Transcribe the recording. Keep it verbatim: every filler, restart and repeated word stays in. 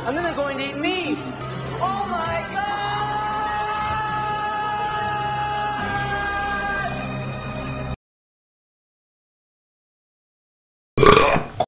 And then they're going to eat me. Oh my God!